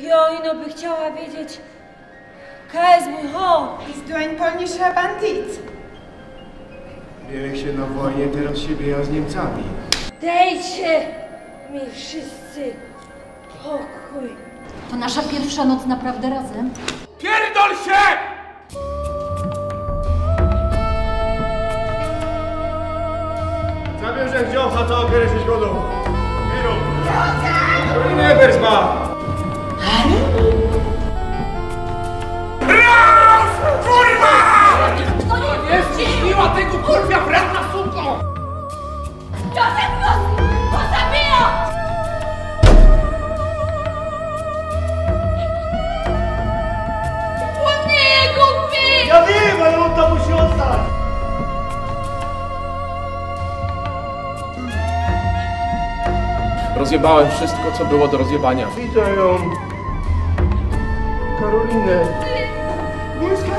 Jojno by chciała wiedzieć, jaka jest mój home. Bist du ein polnischer Bandit? Biorę się na wojnie, teraz się bije z Niemcami. Dejcie mi wszyscy pokój. To nasza pierwsza noc naprawdę razem? Pierdol się! Zabierze wziącha, to opierę się zgodą. Miro! Nie Bersma! Raz! Kurwa! To nie zdziwiła tego kurwia wredna suko! Józef go zabija! On nie jest głupi! Ja wiem, ale on tam musi ostać! Rozjebałem wszystko, co było do rozjebania. Widzę ją. Karolinę. Mój